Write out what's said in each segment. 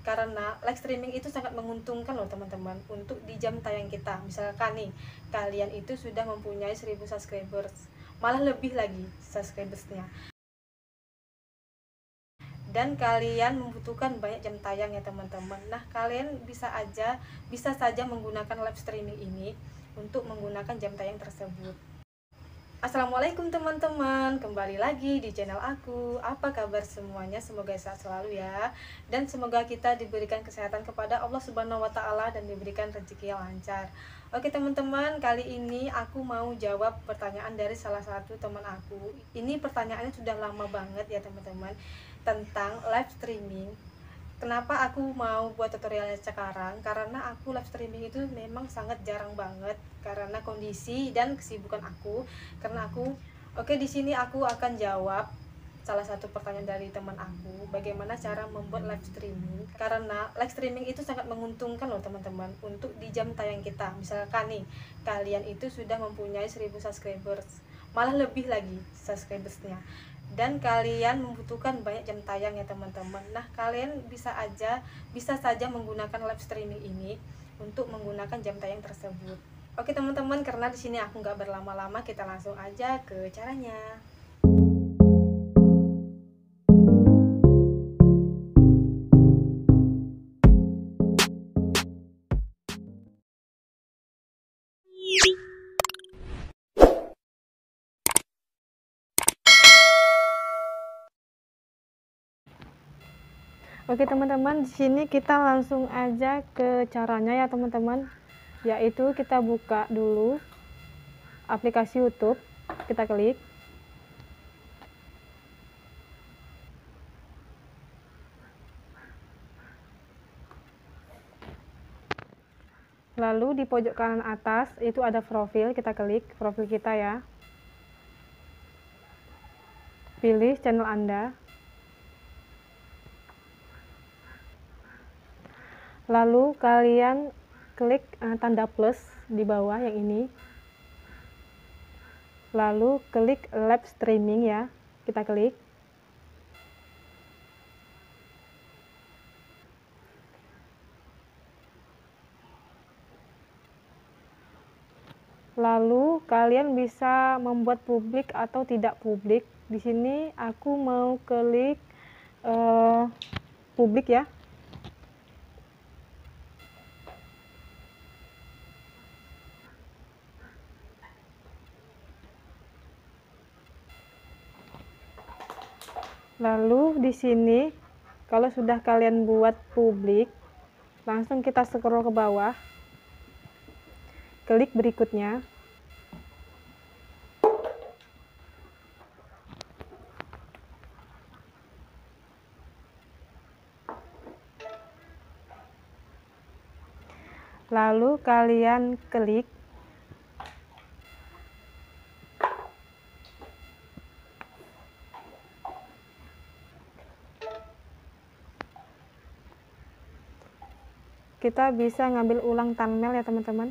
karena live streaming itu sangat menguntungkan loh teman-teman untuk di jam tayang kita. Misalkan nih kalian itu sudah mempunyai 1000 subscribers, malah lebih lagi subscribersnya, dan kalian membutuhkan banyak jam tayang ya teman-teman. Nah, kalian bisa saja menggunakan live streaming ini untuk menggunakan jam tayang tersebut. Assalamualaikum teman-teman, kembali lagi di channel aku. Apa kabar semuanya? Semoga sehat selalu ya, dan semoga kita diberikan kesehatan kepada Allah Subhanahu wa Ta'ala dan diberikan rezeki yang lancar. Oke teman-teman, kali ini aku mau jawab pertanyaan dari salah satu teman aku. Ini pertanyaannya sudah lama banget ya teman-teman, tentang live streaming. Kenapa aku mau buat tutorialnya sekarang? Karena aku live streaming itu memang sangat jarang banget karena kondisi dan kesibukan aku. Di sini aku akan jawab salah satu pertanyaan dari teman aku, bagaimana cara membuat live streaming. Karena live streaming itu sangat menguntungkan loh teman-teman untuk di jam tayang kita. Misalkan nih kalian itu sudah mempunyai 1000 subscribers, malah lebih lagi subscribersnya, dan kalian membutuhkan banyak jam tayang ya teman-teman. Nah, kalian bisa saja menggunakan live streaming ini untuk menggunakan jam tayang tersebut. Oke teman-teman, karena di sini aku nggak berlama-lama, kita langsung aja ke caranya. Oke teman-teman, di sini kita langsung aja ke caranya ya teman-teman. Yaitu kita buka dulu aplikasi YouTube, kita klik. Lalu di pojok kanan atas itu ada profil, kita klik profil kita ya. Pilih channel Anda. Lalu kalian klik tanda plus di bawah yang ini. Lalu klik live streaming ya, kita klik. Lalu kalian bisa membuat publik atau tidak publik. Di sini aku mau klik publik ya. Lalu di sini kalau sudah kalian buat publik, langsung kita scroll ke bawah. Klik berikutnya. Lalu kalian klik kita bisa ngambil ulang thumbnail ya teman-teman.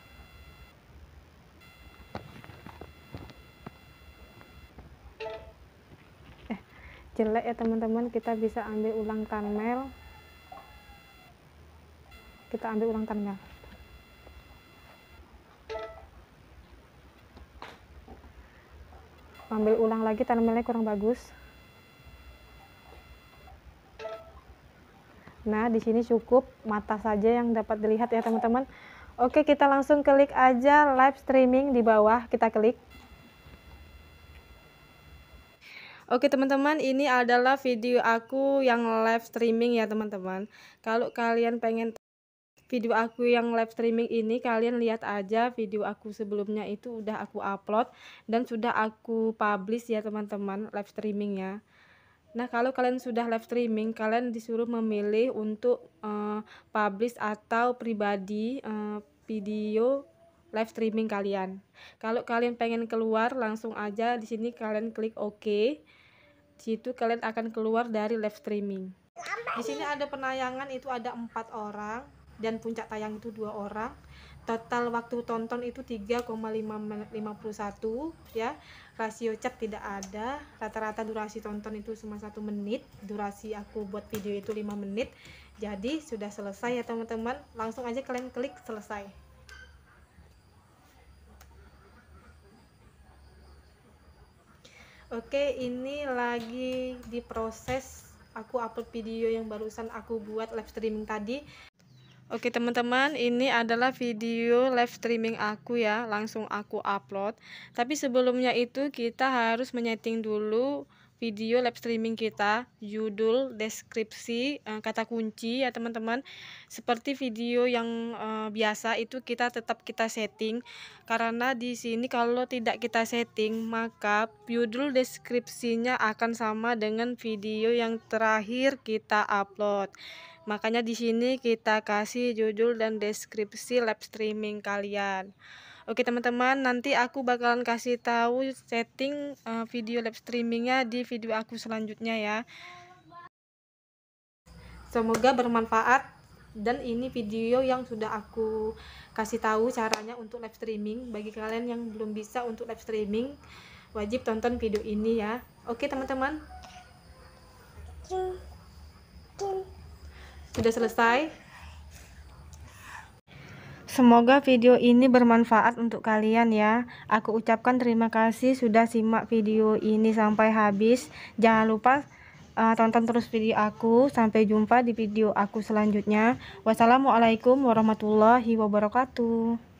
Jelek ya teman-teman, kita bisa ambil ulang thumbnail. Kita ambil ulang thumbnail. Ambil ulang lagi, thumbnailnya kurang bagus. Nah, di sini cukup mata saja yang dapat dilihat ya teman-teman. Oke, kita langsung klik aja live streaming di bawah, kita klik. Oke teman-teman, ini adalah video aku yang live streaming ya teman-teman. Kalau kalian pengen video aku yang live streaming ini, kalian lihat aja video aku sebelumnya, itu udah aku upload dan sudah aku publish ya teman-teman live streamingnya. Nah, kalau kalian sudah live streaming, kalian disuruh memilih untuk publish atau pribadi video live streaming kalian. Kalau kalian pengen keluar, langsung aja di sini kalian klik OK. Di situ kalian akan keluar dari live streaming. Di sini ada penayangan, itu ada 4 orang, dan puncak tayang itu 2 orang. Total waktu tonton itu 3,51 ya. Rasio cap tidak ada. Rata-rata durasi tonton itu cuma 1 menit. Durasi aku buat video itu 5 menit. Jadi sudah selesai ya teman-teman. Langsung aja kalian klik selesai. Oke, ini lagi diproses. Aku upload video yang barusan aku buat live streaming tadi. Oke teman-teman, ini adalah video live streaming aku ya, langsung aku upload. Tapi sebelumnya itu kita harus menyeting dulu video live streaming kita, judul, deskripsi, kata kunci ya teman-teman. Seperti video yang biasa itu kita tetap kita setting, karena di sini kalau tidak kita setting maka judul deskripsinya akan sama dengan video yang terakhir kita upload. Makanya di sini kita kasih judul dan deskripsi live streaming kalian. Oke teman-teman, nanti aku bakalan kasih tahu setting video live streamingnya di video aku selanjutnya ya. Semoga bermanfaat, dan ini video yang sudah aku kasih tahu caranya untuk live streaming. Bagi kalian yang belum bisa untuk live streaming, wajib tonton video ini ya. Oke teman-teman, sudah selesai. Semoga video ini bermanfaat untuk kalian ya. Aku ucapkan terima kasih sudah simak video ini sampai habis. Jangan lupa tonton terus video aku. Sampai jumpa di video aku selanjutnya. Wassalamualaikum warahmatullahi wabarakatuh.